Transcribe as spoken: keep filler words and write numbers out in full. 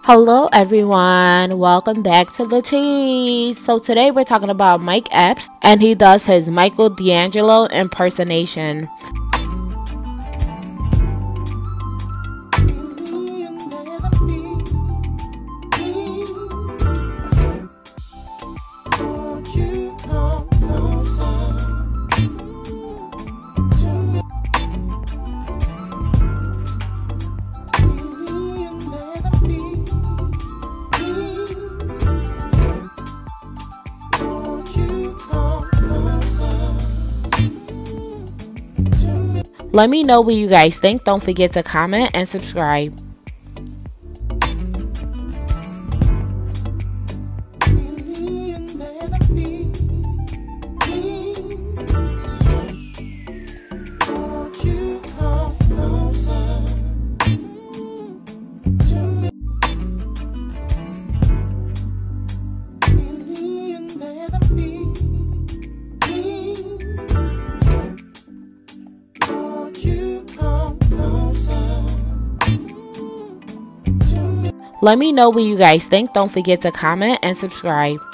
Hello everyone, welcome back to the tea. So today we're talking about Mike Epps, and he does his Michael D'Angelo impersonation. Let me know what you guys think. Don't forget to comment and subscribe. Let me know what you guys think. Don't forget to comment and subscribe.